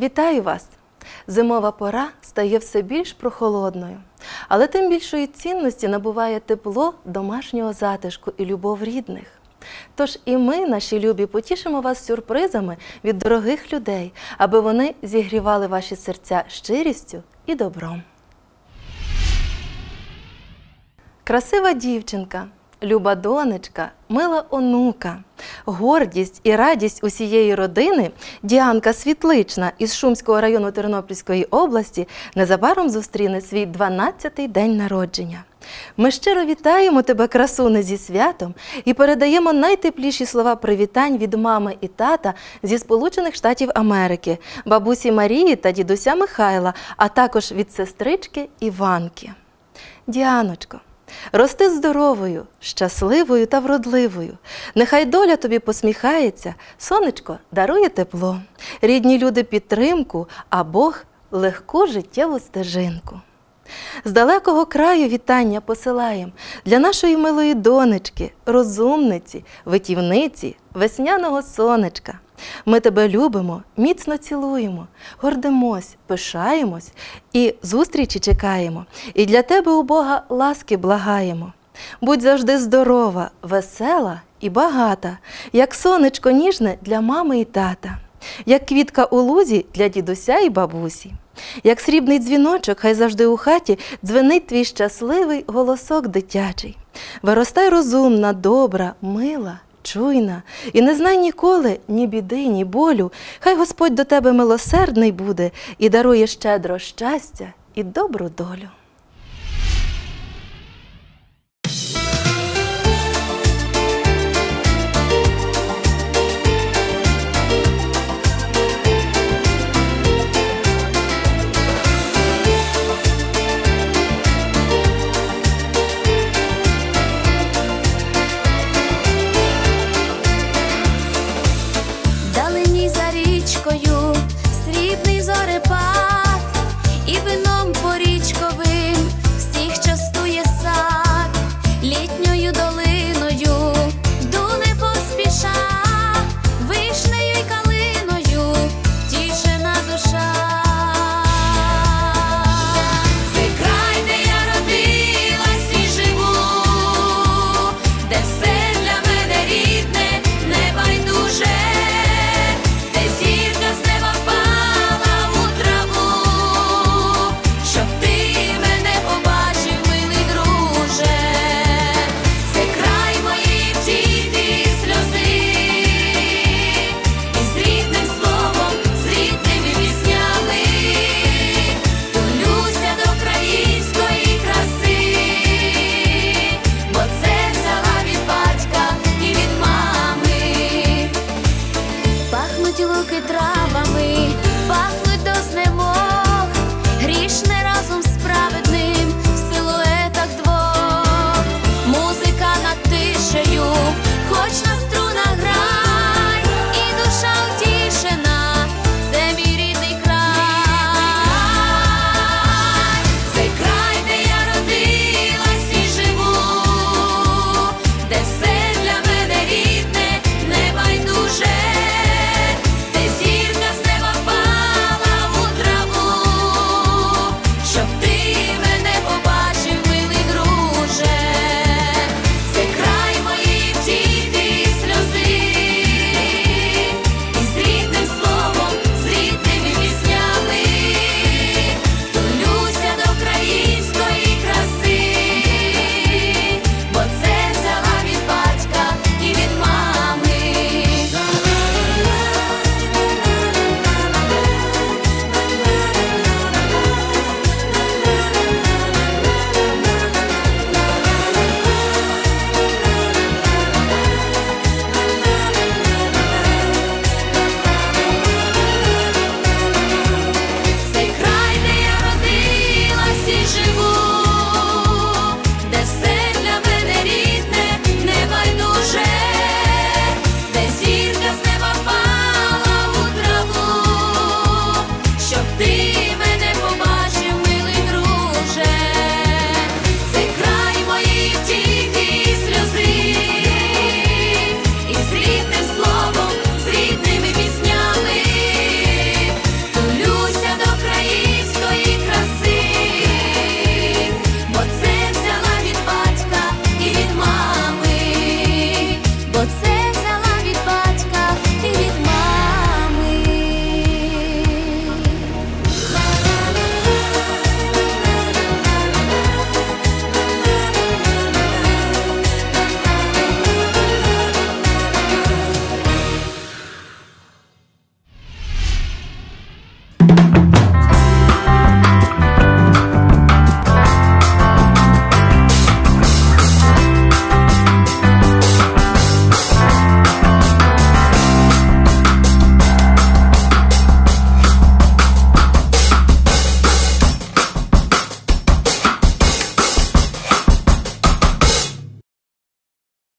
Вітаю вас! Зимова пора стає все більш прохолодною, але тим більшої цінності набуває тепло домашнього затишку і любов рідних. Тож і ми, наші любі, потішимо вас сюрпризами від дорогих людей, аби вони зігрівали ваші серця щирістю і добром. Красива дівчинка, люба донечка, мила онука, гордість і радість усієї родини Діанка Світлична із Шумського району Тернопільської області незабаром зустріне свій 12-й день народження. Ми щиро вітаємо тебе, красуне, зі святом і передаємо найтепліші слова привітань від мами і тата зі Сполучених Штатів Америки, бабусі Марії та дідуся Михайла, а також від сестрички Іванки. Діаночко, рости здоровою, щасливою та вродливою. Нехай доля тобі посміхається, сонечко дарує тепло, рідні люди підтримку, а Бог легку життєву стежинку. З далекого краю вітання посилаєм для нашої милої донечки, розумниці, витівниці, весняного сонечка. Ми тебе любимо, міцно цілуємо, гордимось, пишаємось і зустрічі чекаємо. І для тебе у Бога ласки благаємо. Будь завжди здорова, весела і багата, як сонечко ніжне для мами і тата, як квітка у лузі для дідуся і бабусі. Як срібний дзвіночок, хай завжди у хаті дзвенить твій щасливий голосок дитячий. Виростай розумна, добра, мила, чуйна, і не знай ніколи ні біди, ні болю. Хай Господь до тебе милосердний буде і дарує щедро щастя і добру долю.